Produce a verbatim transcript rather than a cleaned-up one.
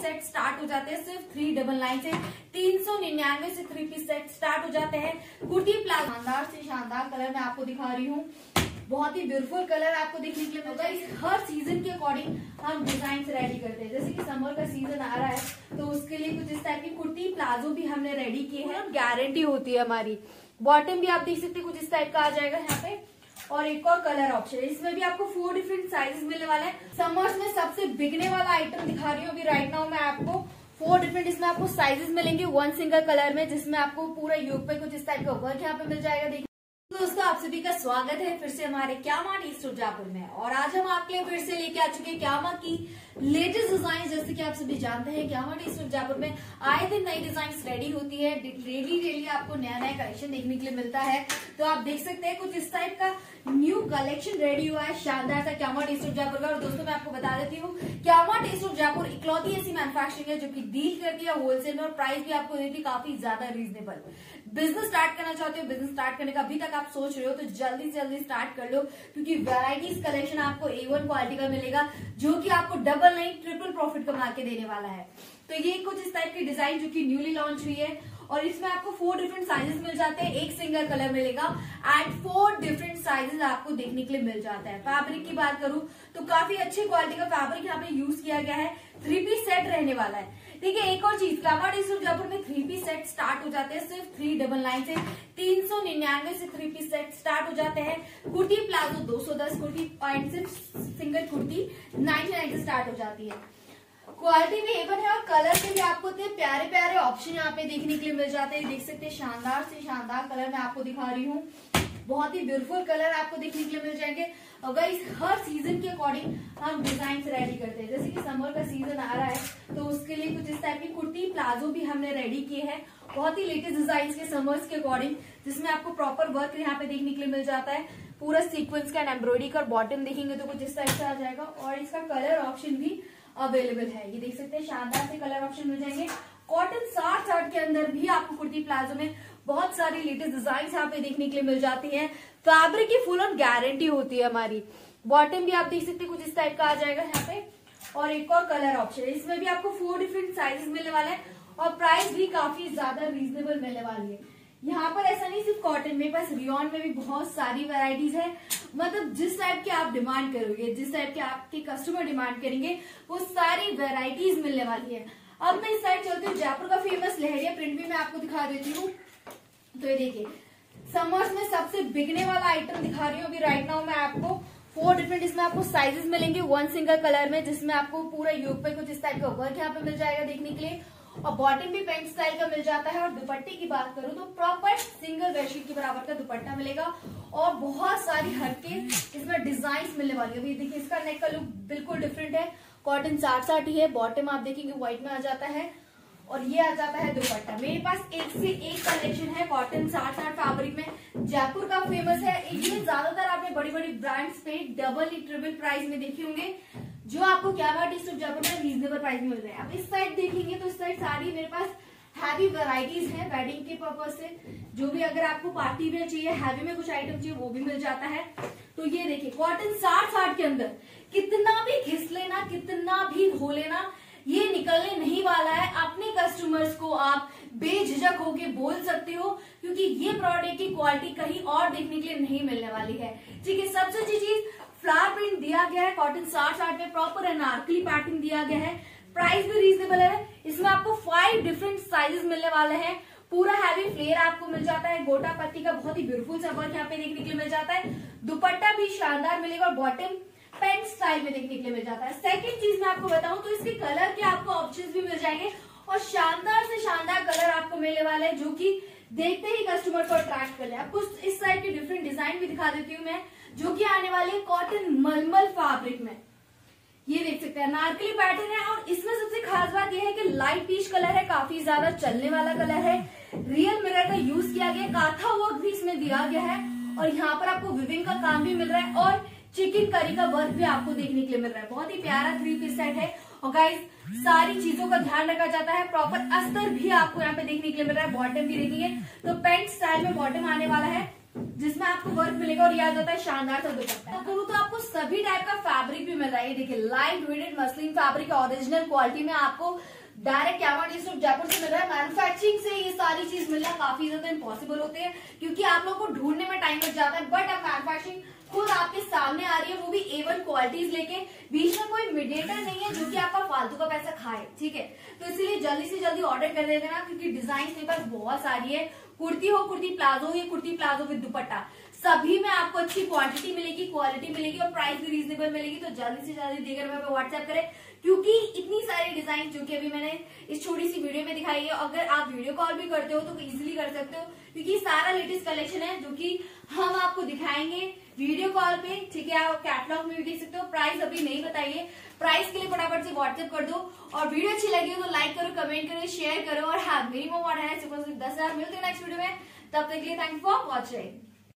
Set start हो जाते हैं सिर्फ थ्री डबल नाइन से। तीन सौ निन्यानवे से थ्री पीस सेट स्टार्ट हो जाते हैं। कुर्ती प्लाजो शानदार से शानदार कलर मैं आपको दिखा रही हूँ, बहुत ही ब्यूटीफुल कलर आपको देखने के लिए मिलता है। हर सीजन के अकॉर्डिंग हम डिजाइन रेडी करते हैं, जैसे कि समर का सीजन आ रहा है तो उसके लिए कुछ इस टाइप की कुर्ती प्लाजो भी हमने रेडी किए हैं। गारंटी होती है हमारी। बॉटम भी आप देख सकते हैं कुछ इस टाइप का आ जाएगा यहाँ पे। और एक और कलर ऑप्शन है, इसमें भी आपको फोर डिफरेंट साइजेस मिलने वाले हैं। समर्स में सबसे बिकने वाला आइटम दिखा रही हूँ अभी राइट नाउ मैं आपको। फोर डिफरेंट इसमें आपको साइजेस मिलेंगे वन सिंगल कलर में, जिसमें आपको पूरा योग पे कुछ इस टाइप का वर्क यहाँ पे मिल जाएगा। देखिए तो दोस्तों, आप सभी का स्वागत है फिर से हमारे क्यामा टी स्टोर जयपुर में। और आज हम आपके लिए फिर से लेके आ चुके हैं क्यामा की लेटेस्ट डिजाइन। जैसे कि आप सभी जानते हैं क्यामा टी स्टोर जयपुर में आए दिन नई डिजाइन रेडी होती है। डेली डेली आपको नया नया कलेक्शन देखने के लिए मिलता है। तो आप देख सकते हैं कुछ इस टाइप का न्यू कलेक्शन रेडी हुआ है शानदार सा क्यामा टी स्टोर जयपुर का। और दोस्तों मैं आपको बता देती हूँ, क्यामा टी स्टोर जयपुर इकलौती ऐसी मैन्युफैक्चरिंग है जो कि डील करती है होलसेल में और प्राइस भी आपको देती है काफी ज्यादा रीजनेबल। बिजनेस स्टार्ट करना चाहते हो, बिजनेस स्टार्ट करने का अभी तक आप सोच रहे हो तो जल्दी से जल्दी स्टार्ट कर लो, क्योंकि वैरायटीज कलेक्शन आपको ए वन क्वालिटी का मिलेगा जो कि आपको डबल नहीं ट्रिपल प्रॉफिट कमा के देने वाला है। तो ये कुछ इस टाइप की डिजाइन जो कि न्यूली लॉन्च हुई है और इसमें आपको फोर डिफरेंट साइजेस मिल जाते हैं। एक सिंगल कलर मिलेगा एंड फोर डिफरेंट साइजेस आपको देखने के लिए मिल जाता है। फैब्रिक की बात करूं तो काफी अच्छी क्वालिटी का फैब्रिक यहाँ पे यूज किया गया है। थ्री पीस सेट रहने वाला है। देखिए एक और चीज, क्यामा टी स्टोर जयपुर में थ्री पीस सेट स्टार्ट हो जाते हैं सिर्फ थ्री डबल नाइन से। तीन सौ निन्यानवे से थ्री पीस सेट स्टार्ट हो जाते हैं। कुर्ती प्लाजो दो सौ दस, कुर्ती पॉइंट सिर्फ सिंगल कुर्ती नाइनटी नाइन से स्टार्ट हो जाती है। क्वालिटी भी एवन है और कलर के भी आपको इतने प्यारे प्यारे ऑप्शन यहाँ पे देखने के लिए मिल जाते हैं। देख सकते हैं शानदार से शानदार कलर मैं आपको दिखा रही हूँ, बहुत ही ब्यूटीफुल कलर आपको देखने के लिए मिल जाएंगे। और गाइस हर सीजन के अकॉर्डिंग हम डिजाइन रेडी करते हैं, जैसे कि समर का सीजन आ रहा है तो उसके लिए कुछ इस टाइप की कुर्ती प्लाजो भी हमने रेडी किए हैं, बहुत ही लेटेस्ट डिजाइन के समर्स के अकॉर्डिंग, जिसमें आपको प्रॉपर वर्क यहाँ पे देखने के लिए मिल जाता है। पूरा सीक्वेंस का एम्ब्रॉयडरी का बॉटम देखेंगे तो कुछ इस टाइप से आ जाएगा और इसका कलर ऑप्शन भी अवेलेबल है। ये देख सकते हैं शानदार से कलर ऑप्शन मिल जाएंगे। कॉटन साठ साठ के अंदर भी आपको कुर्ती प्लाजो में बहुत सारी लेटेस्ट डिजाइन यहाँ पे देखने के लिए मिल जाती है। फैब्रिक की फुल ऑन गारंटी होती है हमारी। बॉटम भी आप देख सकते हैं कुछ इस टाइप का आ जाएगा यहाँ पे। और एक और कलर ऑप्शन है, इसमें भी आपको फोर डिफरेंट साइजेस मिलने वाले हैं और प्राइस भी काफी ज्यादा रीजनेबल मिलने वाली है। यहाँ पर ऐसा नहीं सिर्फ कॉटन, मेरे पास रियॉन में भी बहुत सारी वैरायटीज है। मतलब जिस टाइप के आप डिमांड करोगे, जिस टाइप के आपके कस्टमर डिमांड करेंगे, वो सारी वैरायटीज मिलने वाली है। अब मैं इस साइड चलती हूँ, जयपुर का फेमस लहरिया प्रिंट भी मैं आपको दिखा देती हूँ। तो ये देखिए समर्स में सबसे बिकने वाला आइटम दिखा रही हूँ अभी राइट नाउ मैं आपको। फोर डिफरेंट इसमें आपको साइजेस मिलेंगे वन सिंगल कलर में, जिसमें आपको पूरा योग पे कुछ इस टाइप का वर्क यहाँ पे मिल जाएगा देखने के लिए। और बॉटम भी पेंट स्टाइल का मिल जाता है। और दुपट्टे की बात करूं तो प्रॉपर सिंगल बेडशीट के बराबर का दुपट्टा मिलेगा और बहुत सारी हटके इसमें डिजाइन मिलने वाली है। अभी देखिए इसका नेक का लुक बिल्कुल डिफरेंट है। कॉटन साठ साठ ही है, बॉटम आप देखेंगे व्हाइट में आ जाता है और ये आ जाता है दुपट्टा। मेरे पास एक से एक कलेक्शन है कॉटन साठ साठ फैब्रिक में, जयपुर का फेमस है। ये ज्यादातर आपने बड़ी बड़ी ब्रांड्स पे डबल ट्रिपल प्राइस में देखे होंगे, जो आपको क्यामा टी स्टोर जयपुर में रीजनेबल प्राइस में मिल रहे हैं। अब इस साइड देखेंगे तो इस साइड साड़ी मेरे पास हैवी वैरायटीज है वेडिंग के पर्पज से। जो भी अगर आपको पार्टी वेयर चाहिए, हैवी में कुछ आइटम चाहिए, वो भी मिल जाता है। तो ये देखिए कॉटन साठ साठ के अंदर कितना भी घिस लेना, कितना भी धो लेना, ये निकलने नहीं वाला है। अपने कस्टमर्स को आप बेझिझक होके बोल सकते हो, क्योंकि ये प्रोडक्ट की क्वालिटी कहीं और देखने के लिए नहीं मिलने वाली है। ठीक है, सबसे अच्छी चीज फ्लावर प्रिंट दिया गया है, कॉटन साठ साठ में प्रॉपर अनारकली पैटर्न दिया गया है, प्राइस भी रीजनेबल है। इसमें आपको फाइव डिफरेंट साइजेस मिलने वाले हैं। पूरा हैवी फ्लेयर आपको मिल जाता है, गोटा पत्ती का बहुत ही ब्यूटीफुल सा वर्क यहाँ पे देखने के लिए मिल जाता है। दुपट्टा भी शानदार मिलेगा और बॉटम पेंट स्टाइल में देखने के लिए मिल जाता है। सेकंड चीज मैं आपको बताऊं तो इसके कलर के आपको ऑप्शंस भी मिल जाएंगे और शानदार से शानदार कलर आपको मिलने वाले हैं, जो कि देखते ही कस्टमर को अट्रैक्ट कर ले। आपको इस साइड की डिफरेंट डिजाइन भी दिखा देती हूँ मैं, जो कि आने वाली है कॉटन मलमल फैब्रिक में। ये देख सकते हैं नारकली पैटर्न है और इसमें सबसे खास बात यह है कि लाइट पीच कलर है, काफी ज्यादा चलने वाला कलर है। रियल मिरर का यूज किया गया, काथा वर्क भी इसमें दिया गया है और यहाँ पर आपको विविंग का काम भी मिल रहा है और चिकन करी का वर्क भी आपको देखने के लिए मिल रहा है। बहुत ही प्यारा थ्री पीस सेट है और गाइस सारी चीजों का ध्यान रखा जाता है। प्रॉपर अस्तर भी आपको यहाँ पे देखने के लिए मिल रहा है। बॉटम भी देखेंगे तो पेंट स्टाइल में बॉटम आने वाला है जिसमें आपको वर्क मिलेगा और याद आता है शानदार सा दुपट्टा। तो करूँ तो आपको सभी टाइप का फैब्रिक भी मिल रहा है। देखिए light weighted muslin fabric original quality में आपको डायरेक्ट यामार्ट डिस्ट्रिक्ट जयपुर से मिल रहा है। मैन्युफैक्चरिंग से ये सारी चीज मिलना काफी ज्यादा इम्पॉसिबल होते हैं क्योंकि आप लोगों को ढूंढने में टाइम लग जाता है, बट अब मैन्युफैक्चरिंग खुद आपके सामने आ रही है, वो भी ए वन क्वालिटीज लेके। बीच में कोई मीडिएटर नहीं है जो कि आपका फालतू का पैसा खाए, ठीक है। तो इसलिए जल्दी से जल्दी ऑर्डर कर देते ना, क्योंकि डिजाइन मेरे पास बहुत सारी है। कुर्ती हो, कुर्ती प्लाजो, ये कुर्ती प्लाजो विद दुपट्टा, सभी में आपको अच्छी क्वांटिटी मिलेगी, क्वालिटी मिलेगी और प्राइस भी रीजनेबल मिलेगी। तो जल्दी से जल्दी देकर मैं व्हाट्सएप करें, क्योंकि इतनी सारी डिजाइन जो कि अभी मैंने इस छोटी सी वीडियो में दिखाई है, अगर आप वीडियो कॉल भी करते हो तो इजीली कर सकते हो, क्योंकि सारा लेटेस्ट कलेक्शन है जो कि हम आपको दिखाएंगे वीडियो कॉल पे, ठीक है। आप कैटलॉग में भी देख सकते हो। प्राइस अभी नहीं बताइए, प्राइस के लिए फटाफट से व्हाट्सएप कर दो। और वीडियो अच्छी लगी हो तो लाइक करो, कमेंट करो, शेयर करो। और हाँ, मिनिमम ऑर्डर है सुपर दस हजार। मिलते हैं नेक्स्ट वीडियो में, तब तक के लिए थैंक यू फॉर वॉचिंग।